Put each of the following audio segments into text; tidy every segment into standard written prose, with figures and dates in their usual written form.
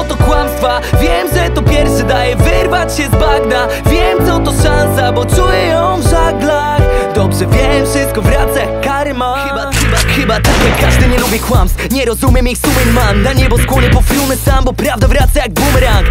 co to kłamstwa, wiem, że to pierwszy daje wyrwać się z bagna. Wiem, co to szansa, bo czuję ją w żaglach. Dobrze wiem, wszystko wraca jak karma. Chyba tak jak każdy nie lubi kłamstw. Nie rozumiem ich sumień mam. Na niebo skłonię po filmy sam, bo prawda wraca jak bumerang.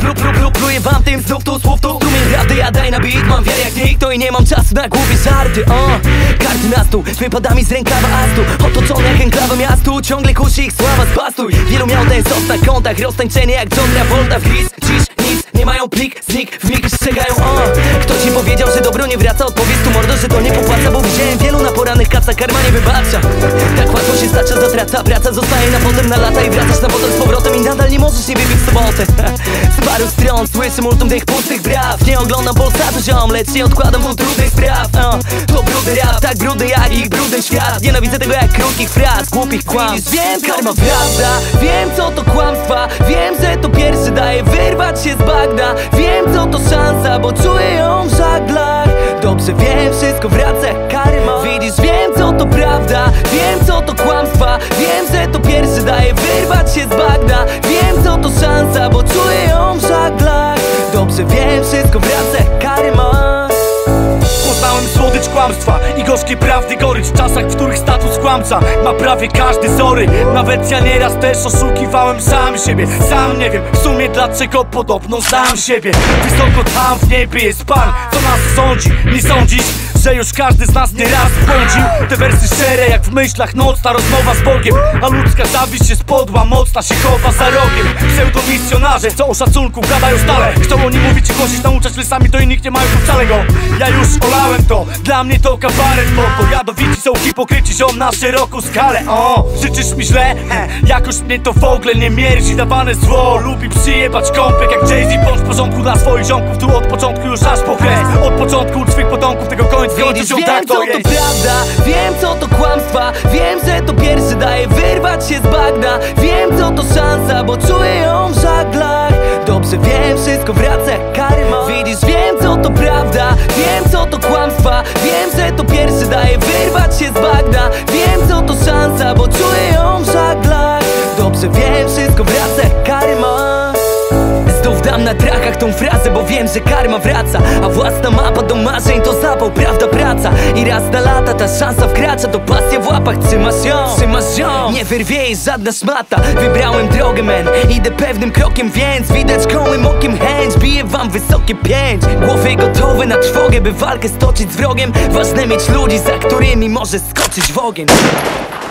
Pluję wam tym znów tu słów tu. Strumień prawdy ja daj na beat, mam wiarę jak nikt. To i nie mam czasu na głupie żarty. Karty na stół, wypada mi z rękawa astu. Otoczony jak enklawa miastu, ciągle kusi ich sława zbastuj. Wielu miał ten sos na kontach, roztańczenie jak John Travolta w gris. Dziś nic, nie mają plik, znik, w mig strzegają. Kto ci powiedział, że dobro nie wraca? Odpowiedz tu mordo, że to nie popłaca, bo widziałem wielu na porannych kacach, karma nie wybacza. Tak łatwo się stacza, zatraca, praca zostaje na potem na lata i wracasz na potem z powrotem i nadal nie możesz nie wybić w sobotę. Z paru stron słyszę multum tych pustych braw. Nie oglądam Polsatu ziom, lecz nie odkładam mu trudnych spraw. To brudny rap, tak brudny jak ich brudny świat. Nienawidzę tego jak krótkich fraz, głupich kłamstw. Wiem, karma prawda, wiem co to kłamstwa. Wiem, że to pierwszy daje wyrwać się z bagna. Wiem co to szansa, bo czuję ją w żaglach. Dobrze wiem, wszystko wraca jak karma. Widzisz, wiem co to prawda, wiem co to kłamstwa. Wiem, że to pierwszy daje wyrwać się z bagna. Wiem co to szansa, bo czuję ją w żaglach. Dobrze wiem, wszystko wraca jak karma. Poznałem słodycz kłamstwa i gorzkiej prawdy gorycz. W czasach, w których status kłamca ma prawie każdy, sorry. Nawet ja nieraz też oszukiwałem sam siebie. Sam nie wiem w sumie dlaczego, podobno znam siebie. Wysoko tam w niebie jest Pan, co nas sądzi. Nie sądzisz, że już każdy z nas nieraz błądził? Te wersy szczere jak w myślach nocna rozmowa z Bogiem. A ludzka zawiść jest podła, mocna się chowa za rogiem. Pseudomisjonarze, co o szacunku gadają stale. Chcą oni mówić i głosić, nauczać lesami, to inni nie mają tu wcale go. Ja już olałem to, dla mnie to kabaret, bo pojadowici są hipokryci, ziom na szeroką skalę. Życzysz mi źle? Jakoś mnie to w ogóle nie mierzi. Dawane zło lubi przyjebać kąpek jak Jay-Z. Bądź w porządku dla swoich ziomków, tu od początku już aż po kres. Od początku twych potomków tego końca. Widzisz, wiem tak co to prawda, wiem co to kłamstwa. Wiem, że to pierwszy daje wyrwać się z bagna. Wiem co to szansa, bo czuję ją w żaglach. Dobrze wiem, wszystko wraca jak karma. Widzisz, wiem co to prawda, wiem co to kłamstwa. Wiem, że to pierwszy daje wyrwać się z bagna. Wiem co to szansa, bo czuję ją w żaglach. Dobrze wiem, wszystko wraca jak karma. Znów dam na trakach tą frazę, bo wiem, że karma wraca. A własna mapa do marzeń to zapał, prawda praca. I raz na lata ta szansa wkracza, to pasja w łapach, trzymasz ją. Nie wyrwie jej żadna szmata. Wybrałem drogę, man, idę pewnym krokiem, więc widać gołym okiem chęć. Biję wam wysokie 5. Głowy gotowe na trwogę, by walkę stoczyć z wrogiem. Ważne mieć ludzi, za którymi możesz skoczyć w ogień.